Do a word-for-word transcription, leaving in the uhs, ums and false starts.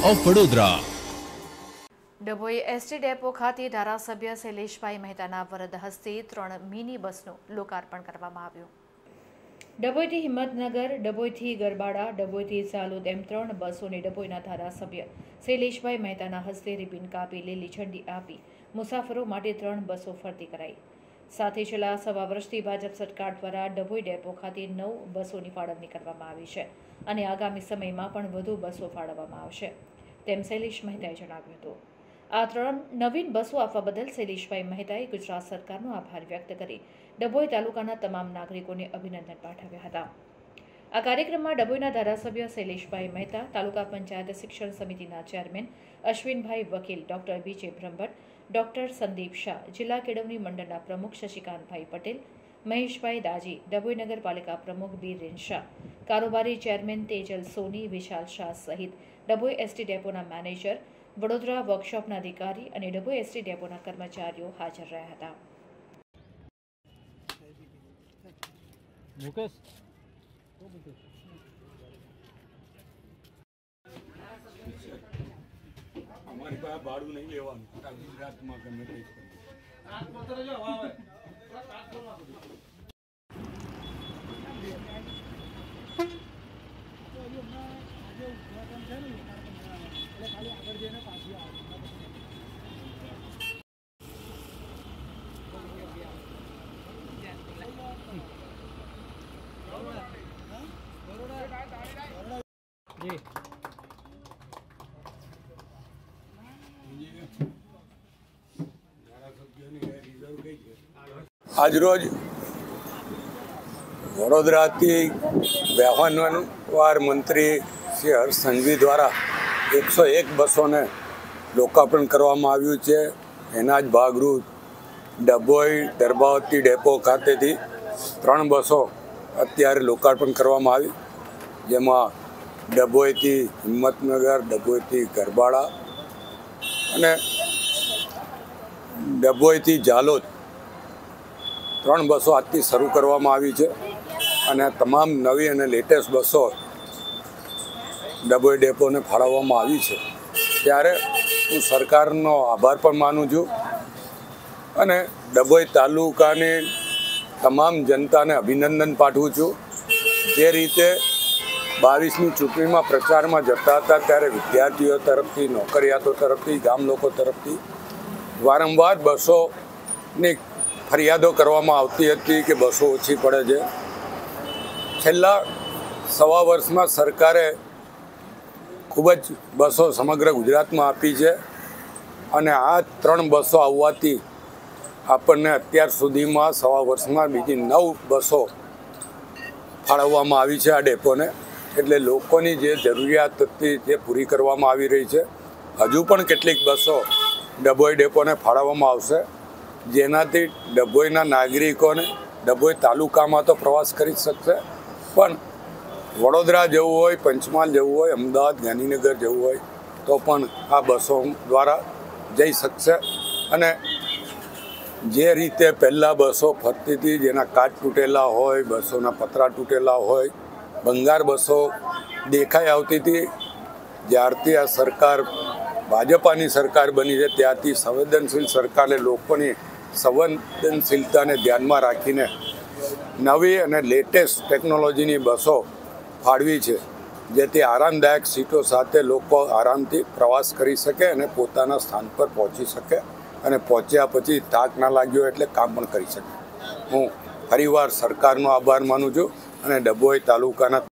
Of Vadodara. Dabhoi ST depot ખાતે ધારાસભ્ય શૈલેષભાઈ મહેતાના વરદ હસ્તે ત્રણ મિની બસનું લોકાર્પણ કરવામાં આવ્યું. ડભોઈથી હિંમતનગર, ડભોઈથી ગરબાડા, ડભોઈથી ઝાલોદ એમ ત્રણ બસોને ડભોઈના ધારાસભ્ય શૈલેષભાઈ મહેતાના હસ્તે રિબિન કાપી લીલી ઝંડી આપી મુસાફરો માટે ત્રણ બસો ફરતી કરાઈ. સાથે છેલ્લા સવા વર્ષથી ભાજપ સરકાર દ્વારા ડભોઈ ડેપો ખાતે નવ બસોની ફાળવણી કરવામાં આવી છે અને આગામી સમયમાં પણ વધુ બસો ફાળવવામાં આવશે તેમ શૈલેષ મહેતાએ જણાવ્યું હતું. આ ત્રણ નવીન બસો આપવા બદલ શૈલેષભાઈ મહેતાએ ગુજરાત સરકારનો આભાર વ્યક્ત કરી ડભોઈ તાલુકાના તમામ નાગરિકોને અભિનંદન પાઠવ્યા હતા. આ કાર્યક્રમમાં ડભોઈના ધારાસભ્ય શૈલેષભાઈ મહેતા, તાલુકા પંચાયત શિક્ષણ સમિતિના ચેરમેન અશ્વિનભાઈ વકીલ, ડોક્ટર બીજે બ્રહ્મભટ્ટ, ડોક્ટર સંદીપ શાહ, જિલ્લા કેળવણી મંડળના પ્રમુખ શશિકાંતભાઈ પટેલ, મહેશભાઈ દાજી, ડભોઈ નગરપાલિકા પ્રમુખ બીરેન શાહ, કારોબારી ચેરમેન તેજલ સોની, વિશાલ શાહ સહિત ડભોઈ એસટી ડેપોના મેનેજર, વડોદરા વર્કશોપના અધિકારી અને ડભોઈ એસટી ડેપોના કર્મચારીઓ હાજર રહ્યા હતા. हमारे पास भाड़ू नहीं लेवा गुजरात में गमे ते આજરોજ વડોદરાથી વ્યવહાર મંત્રી શ્રી હર્ષ સંઘવી દ્વારા એકસો એક બસોને લોકાર્પણ કરવામાં આવ્યું છે. એના જ ભાગરૂપ ડભોઈ દર્ભાવતી ડેપો ખાતેથી ત્રણ બસો અત્યારે લોકાર્પણ કરવામાં આવી, જેમાં ડભોઈથી હિંમતનગર, ડભોઈથી ગરબાડા અને ડભોઈથી ઝાલોદ ત્રણ બસો આજથી શરૂ કરવામાં આવી છે અને તમામ નવી અને લેટેસ્ટ બસો ડભોઈ ડેપોને ફાળવવામાં આવી છે. ત્યારે હું સરકારનો આભાર પણ માનું છું અને ડભોઈ તાલુકાની તમામ જનતાને અભિનંદન પાઠવું છું. જે રીતે બાવીસમી ચૂંટણીમાં પ્રચારમાં જતા હતા ત્યારે વિદ્યાર્થીઓ તરફથી, નોકરિયાતો તરફથી, ગામ લોકો તરફથી વારંવાર બસોની ફરિયાદો કરવામાં આવતી હતી કે બસો ઓછી પડે છે. છેલ્લા સવા વર્ષમાં સરકારે ખૂબ જ બસો સમગ્ર ગુજરાતમાં આપી છે અને આ ત્રણ બસો આવવાથી આપણને અત્યાર સુધીમાં સવા વર્ષમાં બીજી નવ બસો ફાળવવામાં આવી છે આ ડેપોને. એટલે લોકોની જે જરૂરિયાત હતી તે પૂરી કરવામાં આવી રહી છે. હજુ પણ કેટલીક બસો ડભોઈ ડેપોને ફાળવવામાં આવશે, જેનાથી ડભોઈના નાગરિકોને ડભોઈ તાલુકામાં તો પ્રવાસ કરી શકશે, પણ વડોદરા જવું હોય, પંચમહાલ જવું હોય, અમદાવાદ, ગાંધીનગર જવું હોય તો પણ આ બસો દ્વારા જઈ શકશે. અને જે રીતે પહેલાં બસો ફરતી હતી, જેના કાચ તૂટેલા હોય, બસોના પતરા તૂટેલા હોય, ભંગાર બસો દેખાઈ આવતી હતી, જ્યારથી આ સરકાર ભાજપાની સરકાર બની છે ત્યારથી સંવેદનશીલ સરકારે લોકોની સંવેદનશીલતાને ધ્યાનમાં રાખીને નવી અને લેટેસ્ટ ટેકનોલોજીની બસો ફાળવી છે, જેથી આરામદાયક સીટો સાથે લોકો આરામથી પ્રવાસ કરી શકે અને પોતાના સ્થાન પર પહોંચી શકે અને પહોંચ્યા પછી થાક ના લાગ્યો એટલે કામ પણ કરી શકે. હું ફરીવાર સરકારનો આભાર માનું છું અને ડભોઈ તાલુકાના